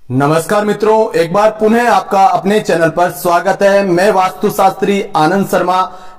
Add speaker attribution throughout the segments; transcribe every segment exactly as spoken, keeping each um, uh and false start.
Speaker 1: नमस्कार मित्रों, एक बार पुनः आपका अपने चैनल पर स्वागत है। मैं वास्तुशास्त्री आनंद शर्मा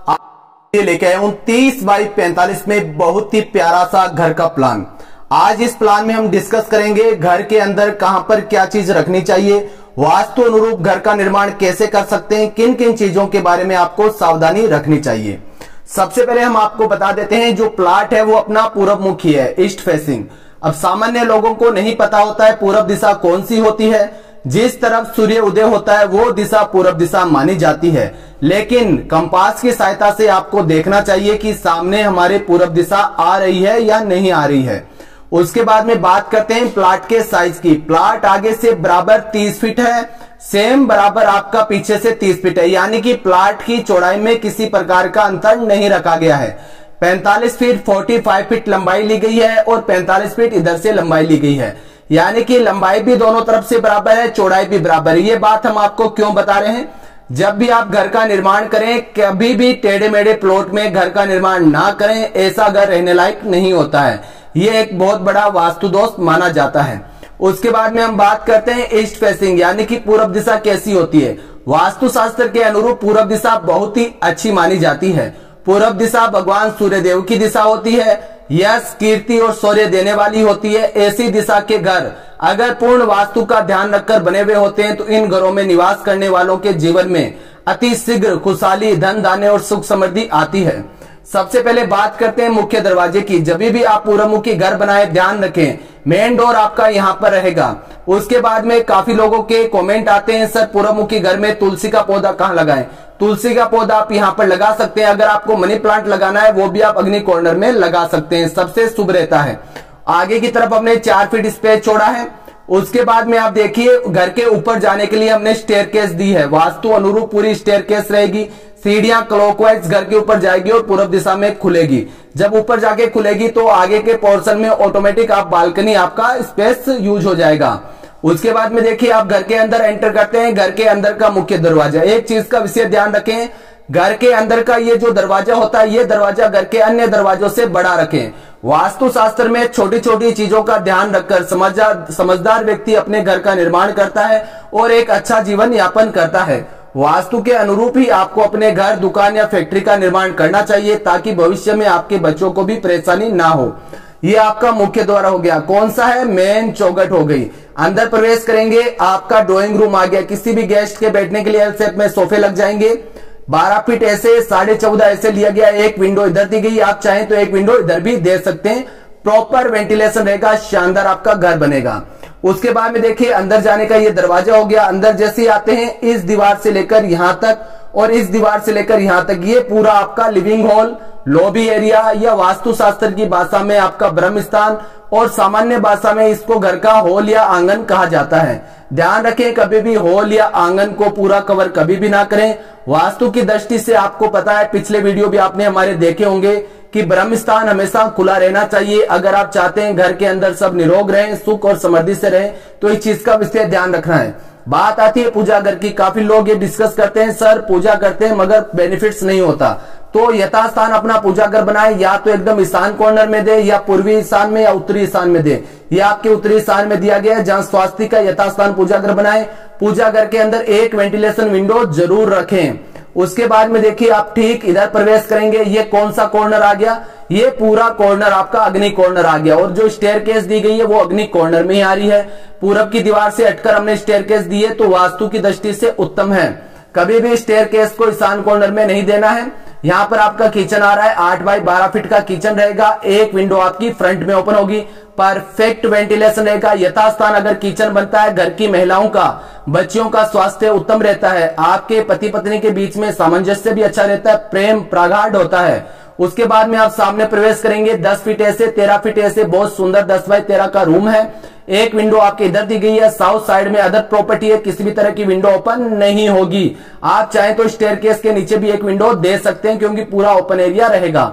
Speaker 1: आपके लेके आया हूं तीस बाई पैंतालीस में बहुत ही प्यारा सा घर का प्लान। आज इस प्लान में हम डिस्कस करेंगे घर के अंदर कहां पर क्या चीज रखनी चाहिए, वास्तु अनुरूप घर का निर्माण कैसे कर सकते हैं, किन किन चीजों के बारे में आपको सावधानी रखनी चाहिए। सबसे पहले हम आपको बता देते हैं, जो प्लाट है वो अपना पूरब मुखी है, ईस्ट फेसिंग। अब सामान्य लोगों को नहीं पता होता है पूरब दिशा कौन सी होती है। जिस तरफ सूर्य उदय होता है वो दिशा पूरब दिशा मानी जाती है, लेकिन कंपास की सहायता से आपको देखना चाहिए कि सामने हमारे पूरब दिशा आ रही है या नहीं आ रही है। उसके बाद में बात करते हैं प्लाट के साइज की। प्लाट आगे से बराबर तीस फीट है, सेम बराबर आपका पीछे से तीस फीट है, यानी कि प्लाट की चौड़ाई में किसी प्रकार का अंतर नहीं रखा गया है। पैंतालीस फीट पैंतालीस फीट लंबाई ली गई है और पैंतालीस फीट इधर से लंबाई ली गई है, यानी कि लंबाई भी दोनों तरफ से बराबर है, चौड़ाई भी बराबर है। ये बात हम आपको क्यों बता रहे हैं, जब भी आप घर का निर्माण करें कभी भी टेढ़े मेढ़े प्लॉट में घर का निर्माण ना करें, ऐसा घर रहने लायक नहीं होता है। ये एक बहुत बड़ा वास्तु दोष माना जाता है। उसके बाद में हम बात करते हैं ईस्ट फेसिंग, यानी कि पूरब दिशा कैसी होती है। वास्तु शास्त्र के अनुरूप पूरब दिशा बहुत ही अच्छी मानी जाती है। पूरब दिशा भगवान सूर्यदेव की दिशा होती है, यश कीर्ति और शौर्य देने वाली होती है। ऐसी दिशा के घर अगर पूर्ण वास्तु का ध्यान रखकर बने हुए होते हैं तो इन घरों में निवास करने वालों के जीवन में अति शीघ्र खुशहाली, धन धान्य और सुख समृद्धि आती है। सबसे पहले बात करते हैं मुख्य दरवाजे की। जब भी आप पूर्वमुखी घर बनाए ध्यान रखें मेन डोर आपका यहाँ पर रहेगा। उसके बाद में काफी लोगों के कमेंट आते हैं, सर पूर्वमुखी घर में तुलसी का पौधा कहाँ लगाएं। तुलसी का पौधा आप यहाँ पर लगा सकते हैं। अगर आपको मनी प्लांट लगाना है वो भी आप अग्नि कॉर्नर में लगा सकते हैं, सबसे शुभ रहता है। आगे की तरफ हमने चार फीट स्पेस छोड़ा है। उसके बाद में आप देखिए घर के ऊपर जाने के लिए हमने स्टेयरकेस दी है, वास्तु अनुरूप पूरी स्टेयरकेस रहेगी। सीढ़ियां क्लॉकवाइज घर के ऊपर जाएगी और पूर्व दिशा में खुलेगी। जब ऊपर जाके खुलेगी तो आगे के पोर्शन में ऑटोमेटिक आप बालकनी आपका स्पेस यूज हो जाएगा। उसके बाद में देखिए आप घर के अंदर एंटर करते हैं, घर के अंदर का मुख्य दरवाजा। एक चीज का विशेष ध्यान रखें, घर के अंदर का ये जो दरवाजा होता है ये दरवाजा घर के अन्य दरवाजों से बड़ा रखें। वास्तु शास्त्र में छोटी छोटी चीजों का ध्यान रखकर समझदार समझदार व्यक्ति अपने घर का निर्माण करता है और एक अच्छा जीवन यापन करता है। वास्तु के अनुरूप ही आपको अपने घर, दुकान या फैक्ट्री का निर्माण करना चाहिए ताकि भविष्य में आपके बच्चों को भी परेशानी ना हो। ये आपका मुख्य द्वार हो गया। कौन सा है, मेन चौखट हो गई। अंदर प्रवेश करेंगे आपका ड्राइंग रूम आ गया। किसी भी गेस्ट के बैठने के लिए एल शेप में सोफे लग जाएंगे। बारह फीट ऐसे, साढ़े चौदह ऐसे लिया गया। एक विंडो इधर दी गई, आप चाहें तो एक विंडो इधर भी दे सकते हैं। प्रॉपर वेंटिलेशन रहेगा, शानदार आपका घर बनेगा। उसके बाद में देखिए अंदर जाने का ये दरवाजा हो गया। अंदर जैसे ही आते हैं इस दीवार से लेकर यहां तक और इस दीवार से लेकर यहां तक ये पूरा आपका लिविंग हॉल, लॉबी एरिया या वास्तु शास्त्र की भाषा में आपका ब्रह्म स्थान और सामान्य भाषा में इसको घर का हॉल या आंगन कहा जाता है। ध्यान रखें कभी भी हॉल या आंगन को पूरा कवर कभी भी ना करें। वास्तु की दृष्टि से आपको पता है, पिछले वीडियो भी आपने हमारे देखे होंगे कि ब्रह्म स्थान हमेशा खुला रहना चाहिए। अगर आप चाहते हैं घर के अंदर सब निरोग रहें, सुख और समृद्धि से रहें तो इस चीज का विशेष ध्यान रखना है। बात आती है पूजा घर की। काफी लोग ये डिस्कस करते हैं, सर पूजा करते हैं मगर बेनिफिट्स नहीं होता। तो यथास्थान अपना पूजा घर बनाए, या तो एकदम ईशान कॉर्नर में दे या पूर्वी ईशान में या उत्तरी ईशान में दे। ये आपके उत्तरी ईशान में दिया गया है जहां स्वास्थ्य का यथास्थान पूजा घर बनाए। पूजा घर के अंदर एक वेंटिलेशन विंडो जरूर रखें। उसके बाद में देखिए आप ठीक इधर प्रवेश करेंगे। ये कौन सा कॉर्नर आ गया, ये पूरा कॉर्नर आपका अग्नि कॉर्नर आ गया और जो स्टेयरकेस दी गई है वो अग्नि कॉर्नर में ही आ रही है। पूरब की दीवार से हटकर हमने स्टेयरकेस दी है तो वास्तु की दृष्टि से उत्तम है। कभी भी स्टेयरकेस को ईशान कॉर्नर में नहीं देना है। यहाँ पर आपका किचन आ रहा है, आठ बाई बारह फीट का किचन रहेगा। एक विंडो आपकी फ्रंट में ओपन होगी, परफेक्ट वेंटिलेशन रहेगा। यथास्थान अगर किचन बनता है घर की महिलाओं का, बच्चियों का स्वास्थ्य उत्तम रहता है। आपके पति पत्नी के बीच में सामंजस्य भी अच्छा रहता है, प्रेम प्रगाढ़ होता है। उसके बाद में आप सामने प्रवेश करेंगे, दस फीट ऐसे, तेरह फीट ऐसे बहुत सुंदर दस बाई तेरह का रूम है। एक विंडो आपके इधर दी गई है, साउथ साइड में अदर प्रॉपर्टी है, किसी भी तरह की विंडो ओपन नहीं होगी। आप चाहें तो स्टेयरकेस के नीचे भी एक विंडो दे सकते हैं क्योंकि पूरा ओपन एरिया रहेगा।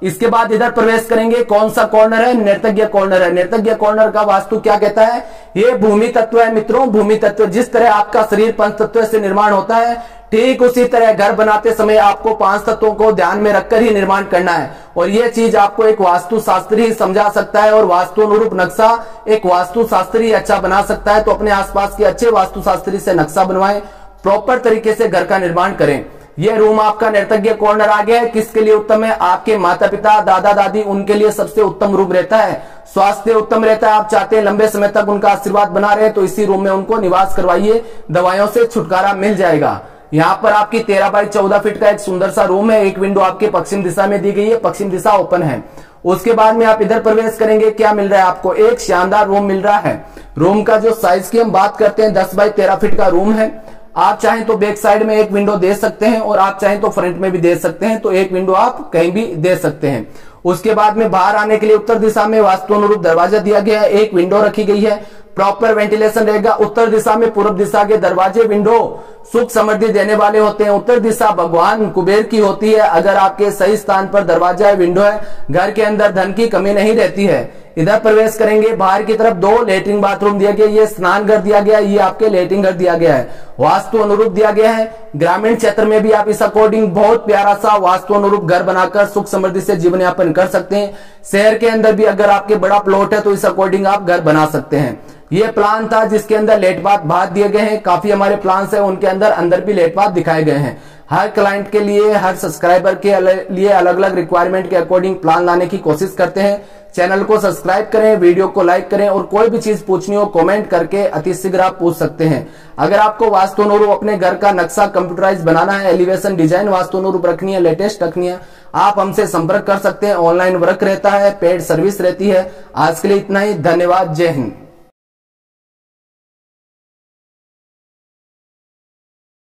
Speaker 1: इसके बाद इधर प्रवेश करेंगे, कौन सा कॉर्नर है, नृतज्ञ कॉर्नर है। नृतज्ञ कॉर्नर का वास्तु क्या कहता है, ये भूमि तत्व है मित्रों, भूमि तत्व। जिस तरह आपका शरीर पंच तत्व से निर्माण होता है, ठीक उसी तरह घर बनाते समय आपको पांच तत्वों को ध्यान में रखकर ही निर्माण करना है। और यह चीज आपको एक वास्तु शास्त्री ही समझा सकता है, और वास्तु अनुरूप नक्शा एक वास्तु शास्त्री अच्छा बना सकता है। तो अपने आसपास के अच्छे वास्तु शास्त्री से नक्शा बनवाएं, प्रॉपर तरीके से घर का निर्माण करें। यह रूम आपका नृतज्ञ कॉर्नर आ गया है। किसके लिए उत्तम है, आपके माता पिता, दादा दादी, उनके लिए सबसे उत्तम रूम रहता है। स्वास्थ्य उत्तम रहता है, आप चाहते हैं लंबे समय तक उनका आशीर्वाद बना रहे, तो इसी रूम में उनको निवास करवाइए, दवाइयों से छुटकारा मिल जाएगा। यहाँ पर आपकी तेरह बाई चौदह फीट का एक सुंदर सा रूम है। एक विंडो आपके पश्चिम दिशा में दी गई है, पश्चिम दिशा ओपन है। उसके बाद में आप इधर प्रवेश करेंगे, क्या मिल रहा है आपको, एक शानदार रूम मिल रहा है। रूम का जो साइज की हम बात करते हैं, दस बाई तेरह फीट का रूम है। आप चाहें तो बैक साइड में एक विंडो दे सकते हैं, और आप चाहें तो फ्रंट में भी दे सकते हैं, तो एक विंडो आप कहीं भी दे सकते हैं। उसके बाद में बाहर आने के लिए उत्तर दिशा में वास्तु अनुरूप दरवाजा दिया गया है, एक विंडो रखी गई है, प्रॉपर वेंटिलेशन रहेगा। उत्तर दिशा में पूर्व दिशा के दरवाजे, विंडो सुख समृद्धि देने वाले होते हैं। उत्तर दिशा भगवान कुबेर की होती है। अगर आपके सही स्थान पर दरवाजा है, विंडो है, घर के अंदर धन की कमी नहीं रहती है। इधर प्रवेश करेंगे, बाहर की तरफ दो लेटरिन बाथरूम दिया गया, ये स्नान घर दिया गया, ये आपके लेटरिन घर दिया गया है, वास्तु अनुरूप दिया गया है। ग्रामीण क्षेत्र में भी आप इस अकॉर्डिंग बहुत प्यारा सा वास्तु अनुरूप घर बनाकर सुख समृद्धि से जीवन यापन कर सकते हैं। शहर के अंदर भी अगर आपके बड़ा प्लॉट है तो इस अकॉर्डिंग आप घर बना सकते हैं। ये प्लान था जिसके अंदर लेट बाथ बात दिए गए हैं। काफी हमारे प्लान्स है, उनके अंदर अंदर भी लेट बाथ दिखाए गए हैं। हर क्लाइंट के लिए, हर सब्सक्राइबर के लिए अलग अलग रिक्वायरमेंट के अकॉर्डिंग प्लान लाने की कोशिश करते हैं। चैनल को सब्सक्राइब करें, वीडियो को लाइक करें, और कोई भी चीज पूछनी हो कमेंट करके अतिशीघ्र आप पूछ सकते हैं। अगर आपको वास्तु अनुरूप अपने घर का नक्शा कंप्यूटराइज बनाना है, एलिवेशन डिजाइन वास्तु अनुरूप रखनी है, लेटेस्ट रखनी है, आप हमसे संपर्क कर सकते हैं। ऑनलाइन वर्क रहता है, पेड सर्विस रहती है। आज के लिए इतना ही, धन्यवाद, जय हिंद।